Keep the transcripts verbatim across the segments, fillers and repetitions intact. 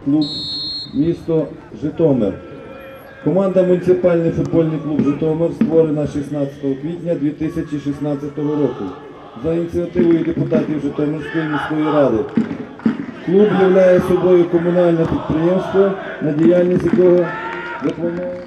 клуб місто Житомир. Команда «Муніципальний футбольний клуб Житомир» створена шістнадцятого квітня дві тисячі шістнадцятого року за ініціативою депутатів Житомирської міської ради. Клуб являє собою комунальне підприємство, на діяльність якого заплановано.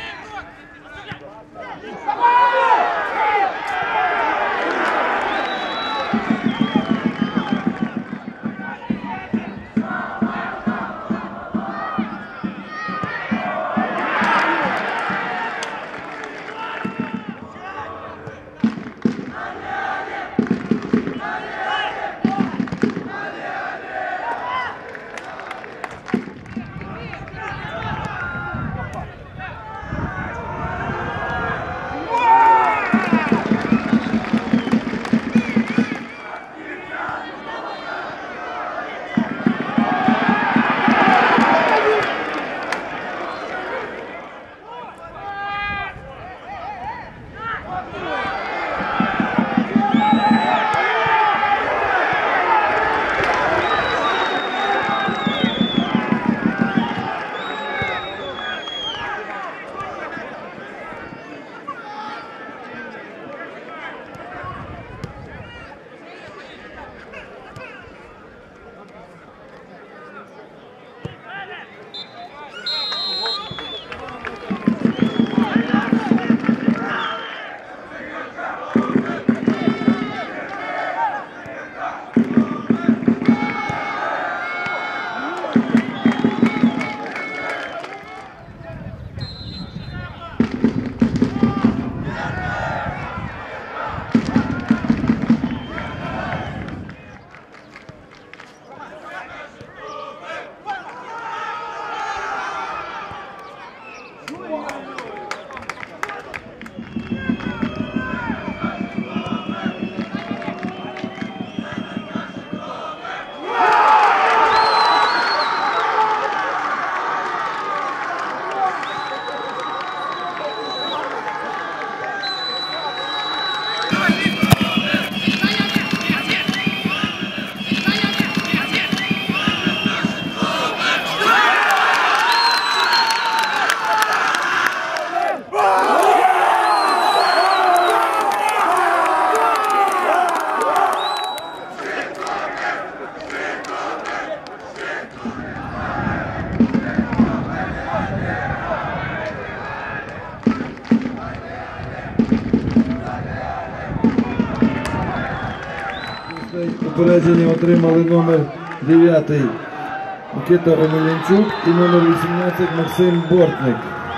Попередження отримали номер дев'ятий Микита Омелянчук і номер вісімнадцять Максим Бортник.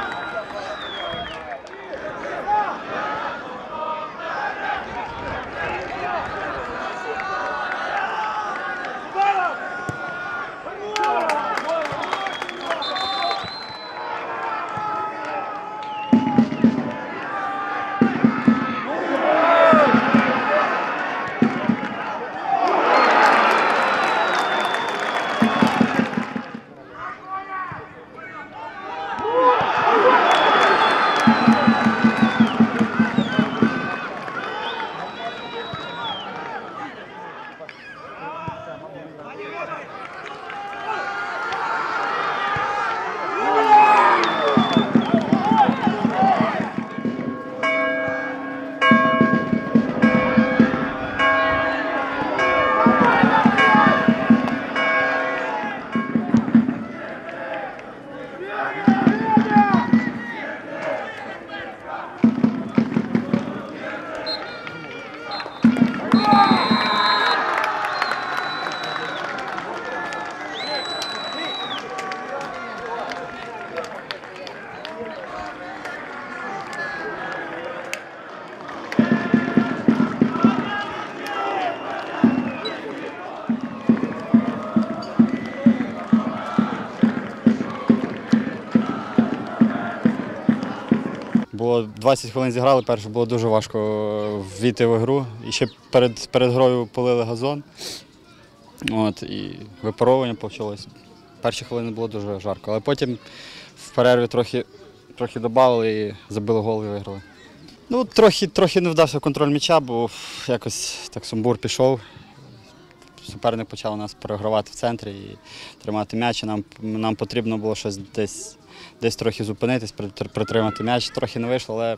Було двадцять хвилин зіграли, перше було дуже важко ввійти в ігру. І ще перед, перед грою полили газон. От, і випаровування почалось. Перші хвилини було дуже жарко, але потім в перерві трохи, трохи додали і забили гол і виграли. Ну, трохи, трохи не вдався контроль м'яча, бо якось так сумбур пішов. суперник почав нас перегравати в центрі і тримати м'яч. І Нам, нам потрібно було щось десь, десь трохи зупинитись, притр- притримати м'яч. Трохи не вийшло, але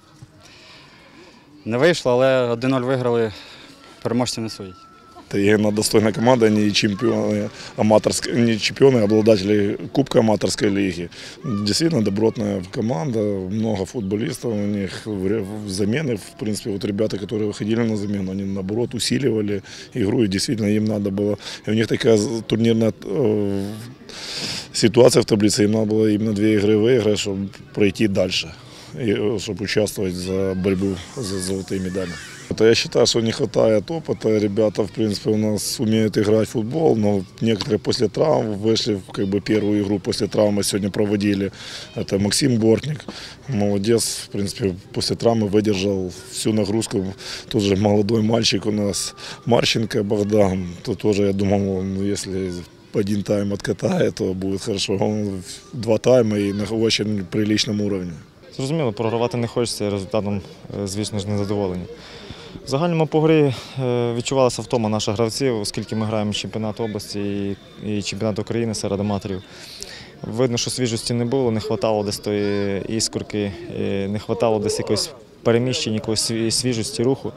не вийшло, але один нуль виграли, переможці не судять. Это именно достойная команда, они чемпионы аматорской, не чемпионы, а обладатели Кубка аматорской лиги. Действительно добротная команда, много футболистов, у них вре- замены, в принципе, вот ребята, которые выходили на замену, они наоборот усиливали игру, и действительно им надо было, и у них такая турнирная э, ситуация в таблице, им надо было именно две игры выиграть, чтобы пройти дальше, и, э, чтобы участвовать за борьбу за золотые медали. Это я считаю, что не хватает опыта. Ребята, в принципе, у нас умеют играть в футбол, но некоторые после травм вышли в как бы, первую игру после травмы сегодня проводили. Это Максим Бортник, молодец, в принципе, после травмы выдержал всю нагрузку. Тот же молодой мальчик у нас Марченко Богдан, то тоже, я думал, ну, если один тайм откатает, то будет хорошо. Он два тайма и на очень приличном уровне. Зрозуміло, програвати не хочеться, і результатом, е, звісно ж, незадоволені. В загальному по грі е, відчувалася втома наших гравців, оскільки ми граємо чемпіонат області і, і чемпіонат України серед аматорів. Видно, що свіжості не було, не вистачало десь тої іскорки, не вистачало десь якогось переміщення, якоїсь сві- свіжості руху.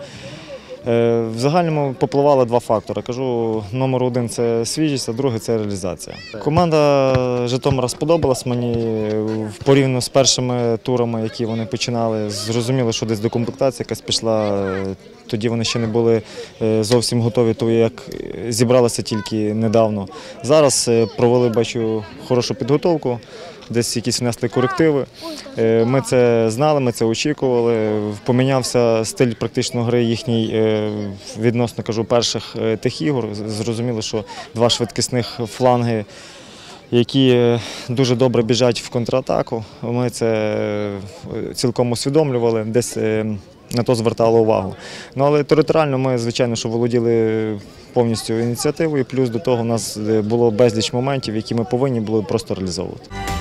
Е, В загальному попливали два фактори. Кажу, номер один – це свіжість, а другий – це реалізація. Команда Житомира сподобалась мені порівняно з першими турами, які вони починали. Зрозуміло, що десь декомплектація якась пішла. Тоді вони ще не були е, зовсім готові, то як зібралися тільки недавно. Зараз е, провели, бачу, хорошу підготовку. Десь якісь внесли корективи. Е, Ми це знали, ми це очікували. Помінявся стиль практично гри їхній е, відносно, кажу, перших е, тих ігор. Зрозуміло, що два швидкісних фланги, які е, дуже добре біжать в контратаку. Ми це е, цілком усвідомлювали, десь е, на то звертали увагу. Ну, але територіально ми, звичайно, що володіли повністю ініціативою, плюс до того у нас було безліч моментів, які ми повинні були просто реалізовувати.